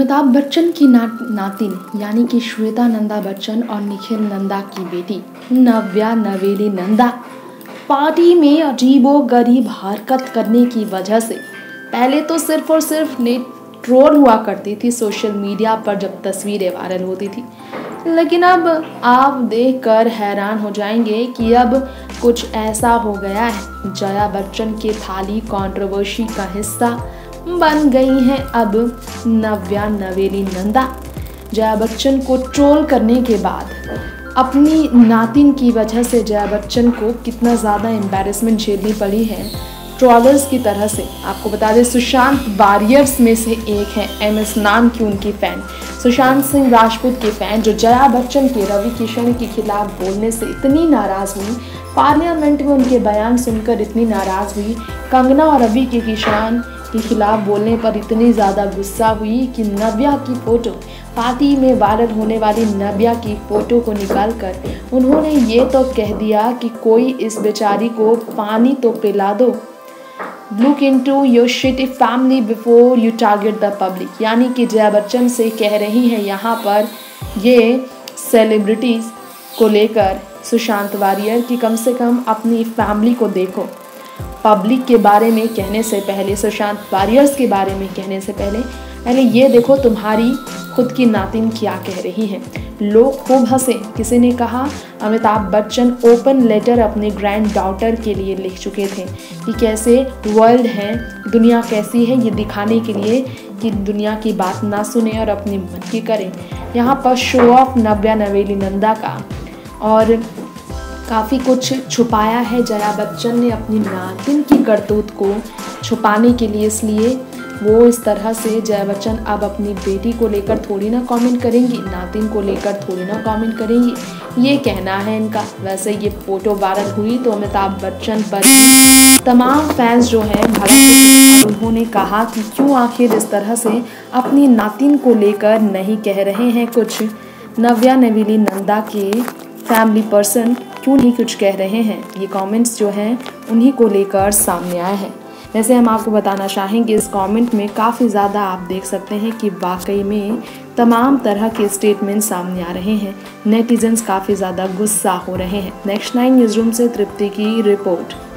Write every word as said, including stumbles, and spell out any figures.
अमिताभ बच्चन की ना, नातिन यानी कि श्वेता नंदा बच्चन और निखिल नंदा की बेटी नव्या नवेली नंदा पार्टी में अजीबोगरीब हरकत करने की वजह से पहले तो सिर्फ और सिर्फ ने ट्रोल हुआ करती थी सोशल मीडिया पर जब तस्वीरें वायरल होती थी, लेकिन अब आप देखकर हैरान हो जाएंगे कि अब कुछ ऐसा हो गया है। जया बच्चन के थाली कंट्रोवर्सी का हिस्सा बन गई हैं अब नव्या नवेली नंदा। जया बच्चन को ट्रोल करने के बाद अपनी नातिन की वजह से जया बच्चन को कितना ज़्यादा एम्बैरेसमेंट झेलनी पड़ी है ट्रोलर्स की तरह से। आपको बता दें सुशांत वॉरियर्स में से एक है एम एस नाम की उनकी फ़ैन, सुशांत सिंह राजपूत के फ़ैन, जो जया बच्चन के रवि किशन के खिलाफ बोलने से इतनी नाराज़ हुई, पार्लियामेंट में उनके बयान सुनकर इतनी नाराज़ हुई, कंगना और रवि के किशन के खिलाफ बोलने पर इतनी ज़्यादा गुस्सा हुई कि नव्या की फ़ोटो, पार्टी में वायरल होने वाली नव्या की फ़ोटो को निकालकर उन्होंने ये तो कह दिया कि कोई इस बेचारी को पानी तो पिला दो। Look into your shitty family before you target the public। यानी कि जया बच्चन से कह रही हैं यहाँ पर ये सेलिब्रिटीज़ को लेकर सुशांत वॉरियर कि कम से कम अपनी फैमिली को देखो। पब्लिक के बारे में कहने से पहले, सुशांत वॉरियर्स के बारे में कहने से पहले पहले ये देखो तुम्हारी खुद की नातिन क्या कह रही है। लोग खूब हंसे। किसी ने कहा अमिताभ बच्चन ओपन लेटर अपने ग्रैंड डॉटर के लिए लिख चुके थे कि कैसे वर्ल्ड है, दुनिया कैसी है, ये दिखाने के लिए कि दुनिया की बात ना सुने और अपनी मन की करें। यहाँ पर शो ऑफ नव्या नवेली नंदा का और काफ़ी कुछ छुपाया है जया बच्चन ने अपनी नातिन की करतूत को छुपाने के लिए, इसलिए वो इस तरह से जया बच्चन अब अपनी बेटी को लेकर थोड़ी ना कमेंट करेंगी, नातिन को लेकर थोड़ी ना कमेंट करेंगी, ये कहना है इनका। वैसे ये फ़ोटो वायरल हुई तो अमिताभ बच्चन पर तमाम फैंस जो हैं भड़क उन्होंने कहा कि क्यों आखिर इस तरह से अपनी नातिन को लेकर नहीं कह रहे हैं कुछ। नव्या नवेली नंदा के फैमिली पर्सन क्यों नहीं कुछ कह रहे हैं, ये कमेंट्स जो हैं उन्हीं को लेकर सामने आए हैं। वैसे हम आपको बताना चाहेंगे इस कमेंट में काफ़ी ज़्यादा आप देख सकते हैं कि वाकई में तमाम तरह के स्टेटमेंट सामने आ रहे हैं। नेटिजन्स काफ़ी ज़्यादा गुस्सा हो रहे हैं। नेक्स्ट नाइन न्यूज़ रूम से तृप्ति की रिपोर्ट।